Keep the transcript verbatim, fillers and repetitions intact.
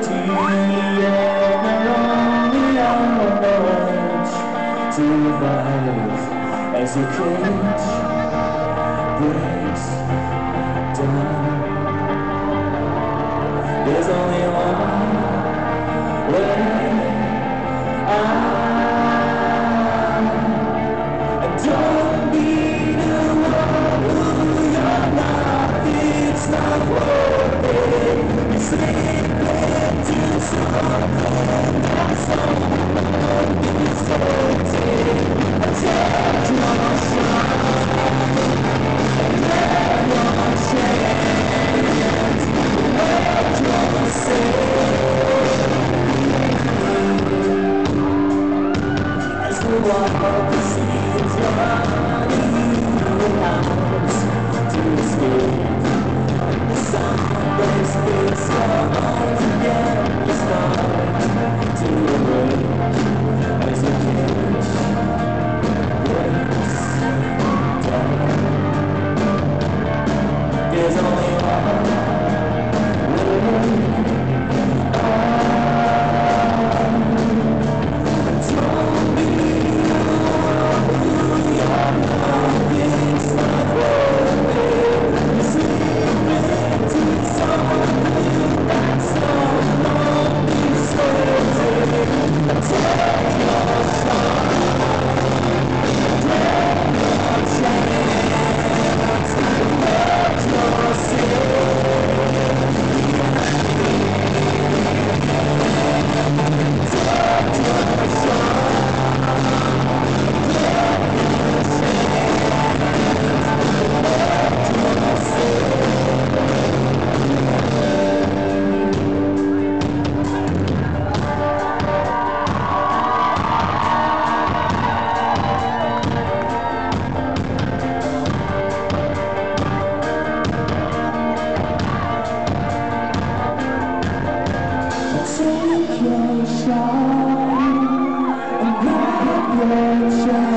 eternity, and they're only on the edge to revive as your cage breaks down. There's only one way out, and don't be the one who you're not. It's not worth it. You sleep into something that's someone is floating. Take your shot, let your chance, let yourself as the water proceeds running out to escape. The sun breaks through, come on together, you start to awake as your cage breaks down. There's only one way out. Don't be who you're not. It's not worth it. You sleep into something that's not long deserted. Take your shot, take your chance, let yourself take your shot, let take your shot and grab your chance.